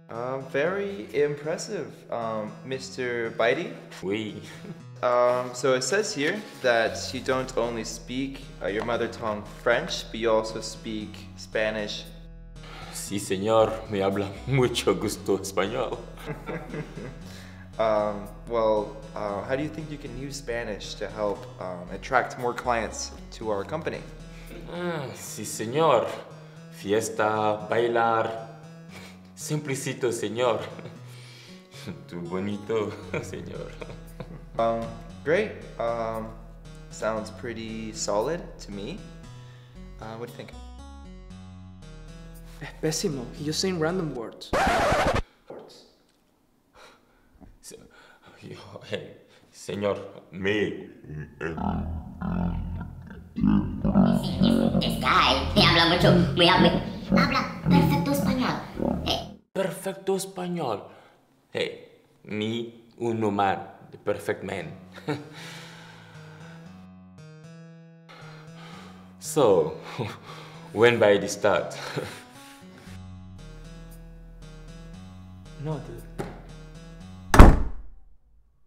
Very impressive, Mr. Baidi. Oui. So it says here that you don't only speak your mother tongue French, but you also speak Spanish. Sí, señor, me habla mucho gusto español. How do you think you can use Spanish to help attract more clients to our company? Sí, señor. Fiesta, bailar. Simplicito, señor. Tu bonito, señor. Great. Sounds pretty solid to me. What do you think? Es pésimo. He's just saying random words. Hey, señor, me. This guy, me habla mucho, habla perfecto español. Hey. Perfecto español. Hey, me, un man, the perfect man. So, when by the start? No, dude.